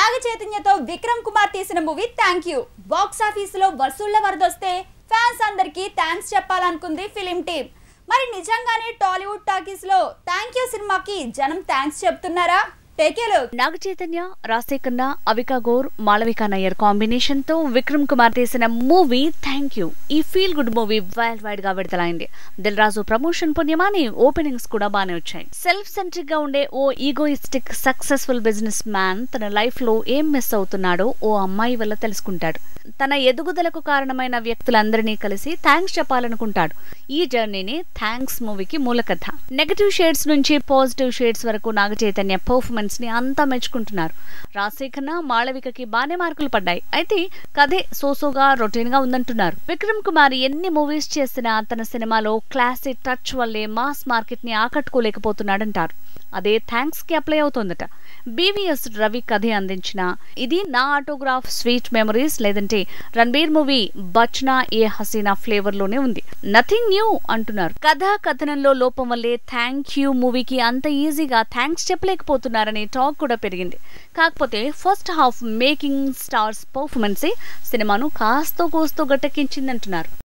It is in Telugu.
నాగ చైతన్యతో విక్రమ్ కుమార్ తీసిన movie thank you box office లో వసూళ్ల వరదొస్తే ఫ్యాన్స్ అందరికీ థ్యాంక్స్ చెప్పాలనుకుంది ఫిలిం టీమ్. మరి నిజంగానే టాలీవుడ్ టాకీస్ లో థ్యాంక్ యూ సినిమాకి జనం థ్యాంక్స్ చెప్తున్నారా? నాగ చైతన్య, రాజశేఖర్, అవికా గౌర్, మాళవికా నాయర్ కాంబినేషన్ తో విక్రమ్ కుమార్ తీసిన మూవీ థ్యాంక్ యూ ఈ feel good movie world wide గా విడుదలైంది. దిల్ రాజు ప్రమోషన్ పుణ్యమాని ఓపెనింగ్స్ కూడా బానే వచ్చాయి. సెల్ఫ్ సెంట్రిక్ గా ఉండే ఓ ఈగోయిస్టిక్ సక్సెస్ఫుల్ బిజినెస్ మ్యాన్ తన లైఫ్ లో ఏం మిస్ అవుతున్నాడో ఓ అమ్మాయి వల్ల తెలుసుకుంటాడు. తన ఎదుగుదలకు కారణమైన వ్యక్తులందరినీ కలిసి థ్యాంక్స్ చెప్పాలనుకుంటాడు. ఈ జర్నీని థ్యాంక్స్ మూవీకి మూల కథ. నెగటివ్ షేడ్స్ నుంచి పాజిటివ్ షేడ్స్ వరకు నాగ చైతన్య పర్ఫార్మెన్స్ ని అంతా మెచ్చుకుంటున్నారు. రాజశేఖర్, మాళవికకి బానే మార్కులు పడ్డాయి. అయితే కథే సోసోగా రొటీన్ గా ఉందంటున్నారు. విక్రమ్ కుమార్ ఎన్ని మూవీస్ చేసినా తన సినిమాలో క్లాసిక్ టచ్ వల్లే మాస్ మార్కెట్ ని ఆకట్టుకోలేకపోతున్నాడంటారు. అదే థ్యాంక్స్ కి అప్లై అవుతోందట. బీవీఎస్ రవి కథ అందించిన ఇది నా ఆటోగ్రాఫ్ స్వీట్ మెమరీస్ లేదంటే రణబీర్ మూవీ బచ్నా ఏ హసీనా ఫ్లేవర్ లోనే ఉంది. నథింగ్ న్యూ అంటున్నారు. కథా కథనంలో లోపం వల్లే థ్యాంక్ యూ మూవీకి అంత ఈజీగా థ్యాంక్స్ చెప్పలేకపోతున్నారనే టాక్ కూడా పెరిగింది. కాకపోతే ఫస్ట్ హాఫ్ మేకింగ్ స్టార్స్ పర్ఫార్మెన్సే సినిమాను కాస్తో కోస్తో గట్టెక్కించిందంటున్నారు.